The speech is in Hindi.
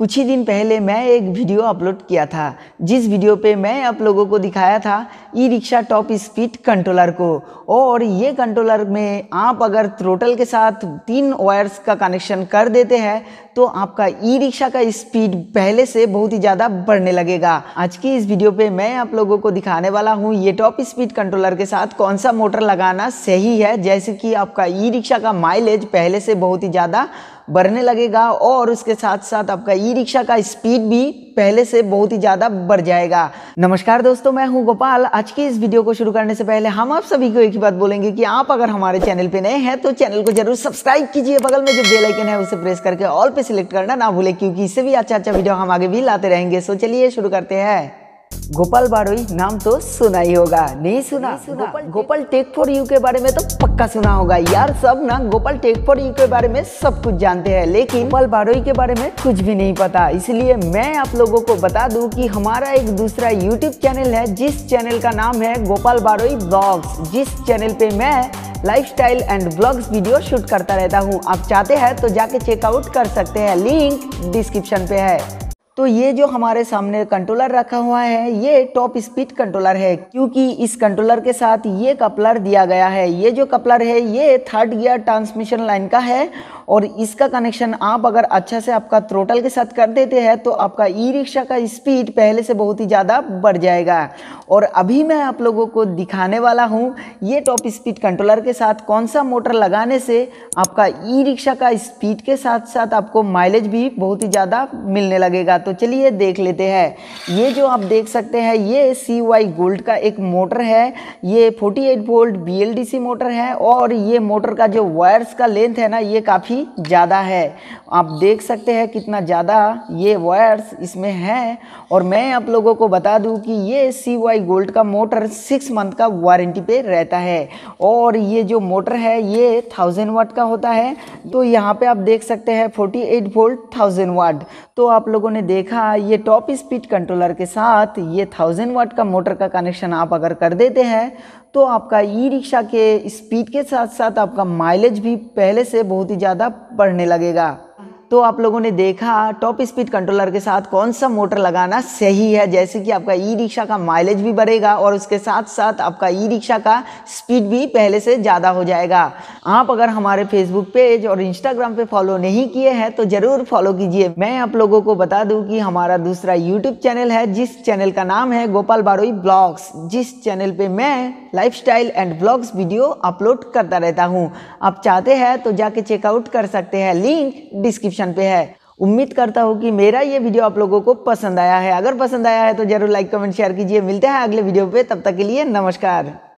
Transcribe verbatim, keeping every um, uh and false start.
कुछ ही दिन पहले मैं एक वीडियो अपलोड किया था जिस वीडियो पे मैं आप लोगों को दिखाया था E rickshaw top speed controller को। और ये कंट्रोलर में आप अगर थ्रोटल के साथ तीन वायर्स का कनेक्शन कर देते हैं तो आपका ई रिक्शा का स्पीड पहले से बहुत ही ज़्यादा बढ़ने लगेगा। आज की इस वीडियो पे मैं आप लोगों को दिखाने वाला हूँ ये टॉप स्पीड कंट्रोलर के साथ कौन सा मोटर लगाना सही है, जैसे कि आपका ई रिक्शा का माइलेज पहले से बहुत ही ज़्यादा बढ़ने लगेगा और उसके साथ साथ आपका ई रिक्शा का स्पीड भी पहले से बहुत ही ज़्यादा बढ़ जाएगा। नमस्कार दोस्तों, मैं हूं गोपाल। आज की इस वीडियो को शुरू करने से पहले हम आप सभी को एक ही बात बोलेंगे कि आप अगर हमारे चैनल पे नए हैं तो चैनल को जरूर सब्सक्राइब कीजिए। बगल में जो बेल आइकन है उसे प्रेस करके ऑल पे सिलेक्ट करना ना भूलें, क्योंकि इससे भी अच्छा अच्छा वीडियो हम आगे भी लाते रहेंगे। सो चलिए शुरू करते हैं। गोपाल बारोई नाम तो सुना ही होगा, नहीं सुना? नहीं सुना। Gopal Gopal tech for you के बारे में तो पक्का सुना होगा यार। सब ना गोपाल टेक फॉर यू के बारे में सब कुछ जानते हैं, लेकिन गोपाल बारोई के बारे में कुछ भी नहीं पता। इसलिए मैं आप लोगों को बता दूं कि हमारा एक दूसरा यूट्यूब चैनल है जिस चैनल का नाम है गोपाल बारोई ब्लॉग्स, जिस चैनल पे मैं lifestyle and blogs video shoot करता रहता हूँ। आप चाहते हैं तो जाके चेकआउट कर सकते हैं, लिंक डिस्क्रिप्शन पे है। तो ये जो हमारे सामने कंट्रोलर रखा हुआ है ये टॉप स्पीड कंट्रोलर है, क्योंकि इस कंट्रोलर के साथ ये कपलर दिया गया है। ये जो कपलर है ये थर्ड गियर ट्रांसमिशन लाइन का है और इसका कनेक्शन आप अगर अच्छा से आपका थ्रोटल के साथ कर देते हैं तो आपका ई रिक्शा का स्पीड पहले से बहुत ही ज़्यादा बढ़ जाएगा। और अभी मैं आप लोगों को दिखाने वाला हूँ ये टॉप स्पीड कंट्रोलर के साथ कौन सा मोटर लगाने से आपका ई रिक्शा का स्पीड के साथ साथ आपको माइलेज भी बहुत ही ज़्यादा मिलने लगेगा। तो चलिए देख लेते हैं। ये जो आप देख सकते हैं ये सी वाई गोल्ड का एक मोटर है। ये अड़तालीस volt B L D C motor है और ये मोटर का जो वायर्स का लेंथ है ना ये काफ़ी ज़्यादा है। आप देख सकते हैं कितना ज़्यादा ये वायर्स इसमें हैं। और मैं आप लोगों को बता दूं कि ये सी वाई गोल्ड का मोटर सिक्स मंथ का वारंटी पे रहता है और ये जो मोटर है ये थाउजेंड वाट का होता है। तो यहाँ पे आप देख सकते हैं अड़तालीस वोल्ट थाउजेंड वाट। तो आप लोगों ने देखा ये टॉप स्पीड कंट्रोलर के साथ ये थाउजेंड वाट का मोटर का कनेक्शन आप अगर कर देते हैं तो आपका ई रिक्शा के स्पीड के साथ साथ आपका माइलेज भी पहले से बहुत ही ज़्यादा बढ़ने लगेगा। तो आप लोगों ने देखा टॉप स्पीड कंट्रोलर के साथ कौन सा मोटर लगाना सही है, जैसे कि आपका ई रिक्शा का माइलेज भी बढ़ेगा और उसके साथ साथ आपका ई रिक्शा का स्पीड भी पहले से ज़्यादा हो जाएगा। आप अगर हमारे फेसबुक पेज और इंस्टाग्राम पे फॉलो नहीं किए हैं तो ज़रूर फॉलो कीजिए। मैं आप लोगों को बता दूं कि हमारा दूसरा यूट्यूब चैनल है जिस चैनल का नाम है गोपाल बारोई ब्लॉग्स, जिस चैनल पर मैं lifestyle and blogs video upload करता रहता हूँ। आप चाहते हैं तो जाके चेकआउट कर सकते हैं, लिंक डिस्क्रिप्शन पे है। उम्मीद करता हूँ कि मेरा ये वीडियो आप लोगों को पसंद आया है। अगर पसंद आया है तो जरूर लाइक कमेंट शेयर कीजिए। मिलते हैं अगले वीडियो पे, तब तक के लिए नमस्कार।